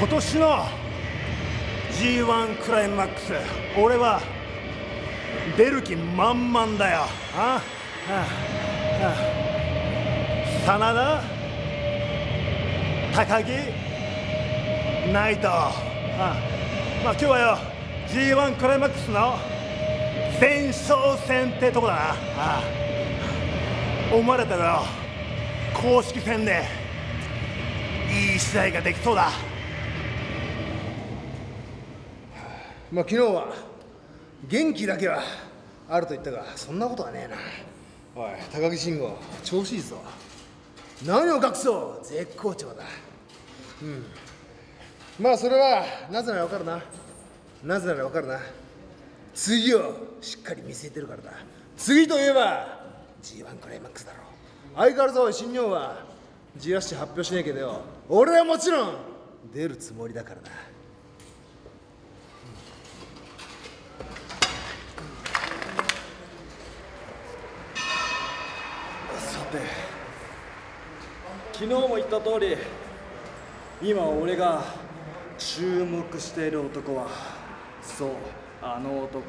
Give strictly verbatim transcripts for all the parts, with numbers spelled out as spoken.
今年の ジーワン クライマックス、俺は出る気満々だよ。ああああ、真田、高木、内藤、ああ、まあ今日はよ ジーワン クライマックスの前哨戦ってとこだな。ああ、思われたらよ公式戦でいい試合ができそうだ。 まあ昨日は元気だけはあると言ったが、そんなことはねえな。おい、高木慎吾調子いいぞ。何を隠そう、絶好調だ。うん、まあそれはなぜなら分かるな。なぜなら分かるな。次をしっかり見据えてるからだ。次といえば ジーワン クライマックスだろう。相変わらずおい新日本は ジーワン 誌発表しねえけどよ、俺はもちろん出るつもりだからな。 昨日も言った通り、今俺が注目している男は、そう、あの男。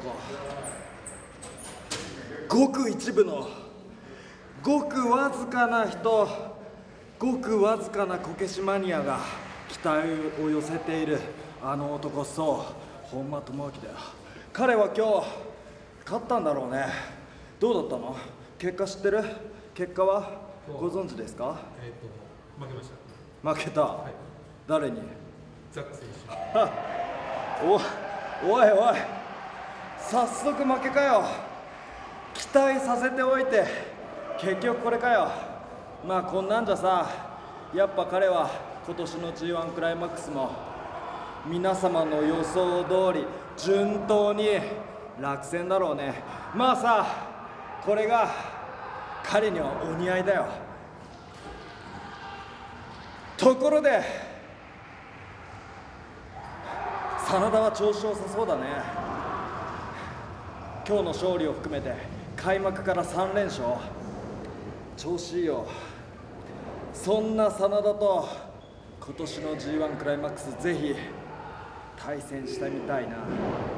ごく一部のごくわずかな人、ごくわずかなこけしマニアが期待を寄せているあの男、そう本間朋晃だよ。彼は今日勝ったんだろうね。どうだったの？結果知ってる？結果はご存知ですか？ えっと負けました。 負けた、はい、誰に？ ザック選手。おおいおい、早速負けかよ。期待させておいて結局これかよ。まあこんなんじゃさ、やっぱ彼は今年の ジーワン クライマックスも皆様の予想通り順当に落選だろうね。まあさ、これが彼にはお似合いだよ。ところで真田は調子良さそうだね。今日の勝利を含めて開幕からさん連勝、調子いいよ。そんな真田と今年の ジーワン クライマックス、ぜひ対戦してみたいな。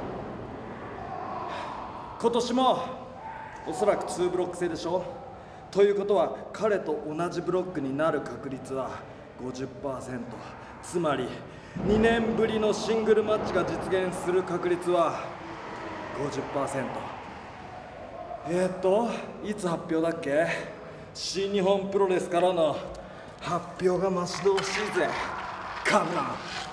今年もおそらくにブロック制でしょ。ということは彼と同じブロックになる確率は ごじゅっパーセント、 つまりにねんぶりのシングルマッチが実現する確率は ごじゅっパーセント。 えー、っといつ発表だっけ？新日本プロレスからの発表が待ち遠しいぜ。カムナン。